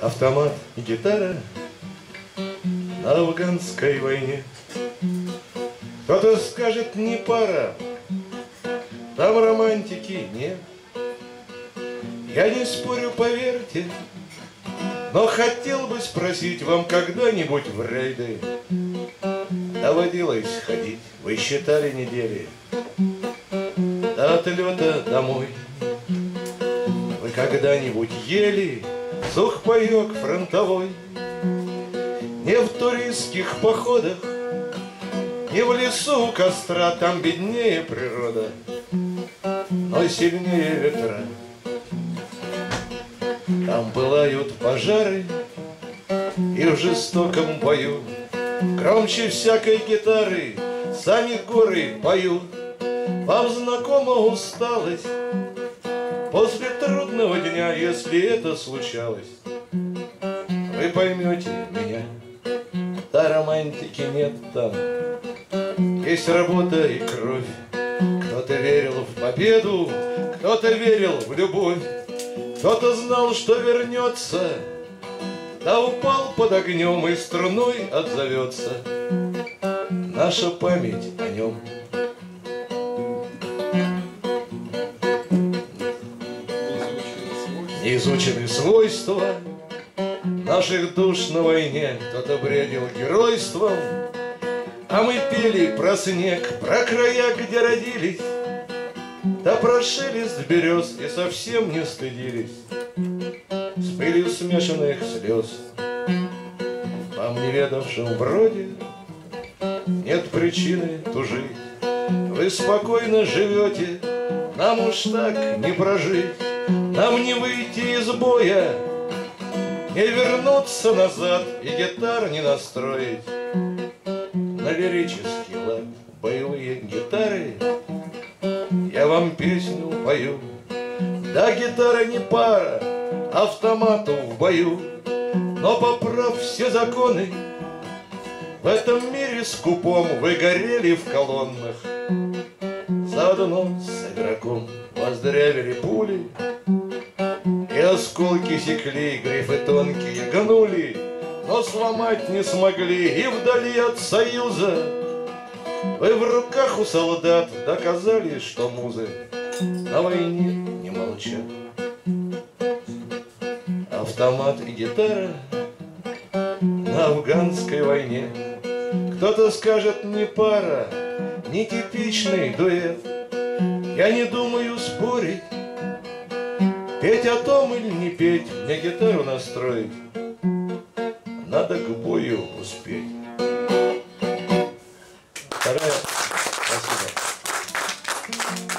Автомат и гитара на афганской войне. Кто-то скажет, не пара, там романтики нет. Я не спорю, поверьте, но хотел бы спросить, вам когда-нибудь в рейды доводилось ходить? Вы считали недели до отлета домой? Вы когда-нибудь ели сухпайок фронтовой? Не в туристских походах, не в лесу у костра, там беднее природа, но сильнее ветра. Там пылают пожары, и в жестоком бою громче всякой гитары сами горы поют. Вам знакома усталость после трудного дня, если это случалось, вы поймете меня. Да, романтики нет там, есть работа и кровь. Кто-то верил в победу, кто-то верил в любовь, кто-то знал, что вернется, да упал под огнем и струной отзовется наша память о нем. Неизучены свойства наших душ на войне. Кто-то бредил геройством, а мы пели про снег, про края, где родились, да про шелест берез и совсем не стыдились с пылью смешанных слез. Вам, неведавшим вроде, нет причины тужить. Вы спокойно живете, нам уж так не прожить. Нам не выйти из боя, не вернуться назад и гитар не настроить на лирический лад. Боевые гитары, я вам песню пою. Да, гитара не пара автомату в бою, но, поправ все законы, в этом мире скупом вы горели в колоннах. Заодно с игроком вас дырявили пули, и осколки секли, грифы тонкие гнули, но сломать не смогли. И вдали от союза вы в руках у солдат доказали, что музы на войне не молчат. Автомат и гитара на афганской войне. Кто-то скажет, не пара, не типичный дуэт. Я не думаю спорить, петь о том или не петь, мне гитару настроить надо к бою успеть. Вторая. Спасибо.